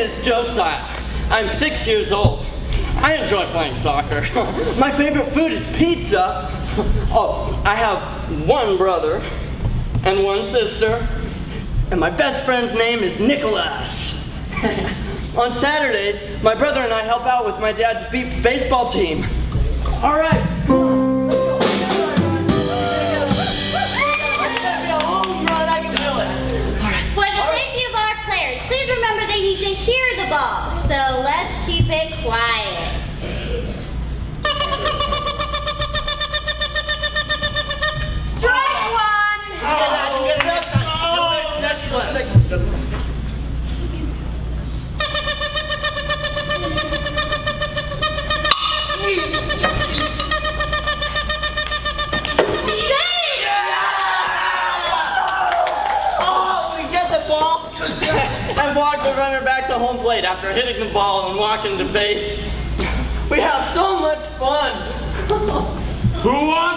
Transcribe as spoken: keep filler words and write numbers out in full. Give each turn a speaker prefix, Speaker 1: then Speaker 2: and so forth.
Speaker 1: is Josiah. I'm six years old. I enjoy playing soccer. My favorite food is pizza. Oh, I have one brother and one sister, and my best friend's name is Nicholas. On Saturdays, my brother and I help out with my dad's be- baseball team. All right.
Speaker 2: Please remember they need to hear the ball, so let's keep it quiet. Strike one!
Speaker 1: Oh,
Speaker 3: next one. Next one. Next one.
Speaker 1: And walk the runner back to home plate after hitting the ball and walking to base. We have so much fun.
Speaker 4: Who won?